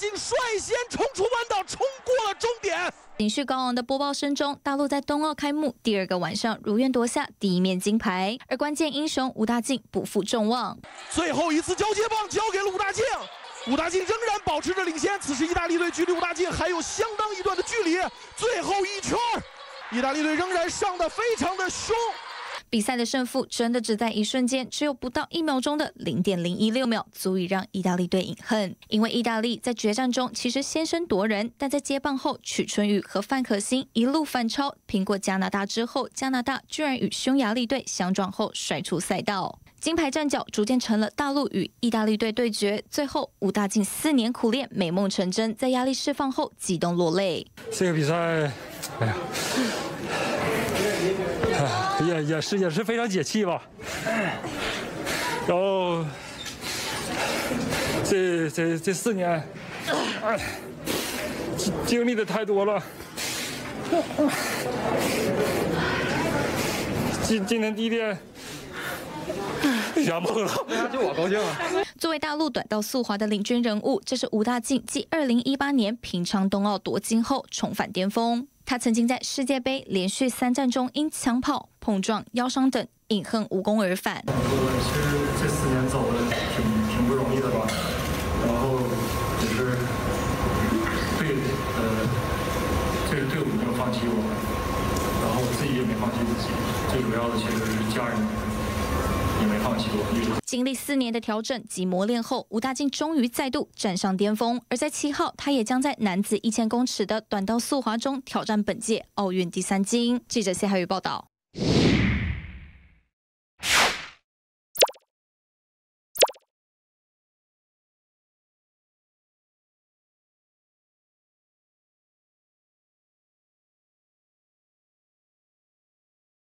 静率先冲出弯道，冲过了终点。 情绪高昂的播报声中，大陆在冬奥开幕第2个晚上如愿夺下第1面金牌，而关键英雄吴大靖不负众望， 最后一次交接棒交给了吴大靖。 吴大靖仍然保持着领先，此时意大利队距离吴大靖还有相当一段的距离。最后一圈，意大利队仍然上得非常的凶。 比赛的胜负真的只在一瞬间，只有不到1秒钟的0.016秒，足以让意大利队饮恨。因为意大利在决战中其实先声夺人，但在接棒后，曲春雨和范可新一路反超，拼过加拿大之后，加拿大居然与匈牙利队相撞后甩出赛道。 金牌战角逐渐成了大陆与意大利队对决，最后吴大靖4年苦练，美梦成真，在压力释放后激动落泪。 这个比赛，哎呀，也是非常解气吧。然后这4年，经历的太多了。今天第1天。 圆梦了，就我高兴啊！ 作为大陆短道速滑的领军人物，这是吴大靖继2018年平昌冬奥夺金后重返巅峰。他曾经在世界杯连续3战中因抢跑、碰撞、腰伤等饮恨无功而返。 其实这4年走的挺不容易的吧，然后也是这个队伍没有放弃我，然后我自己也没放弃自己，最主要的其实是家人。 也没放弃过。 经历4年的调整及磨练后，吴大靖终于再度站上巅峰。而在7号，他也将在男子1000公尺的短道速滑中挑战本届奥运第3金。记者谢海宇报道。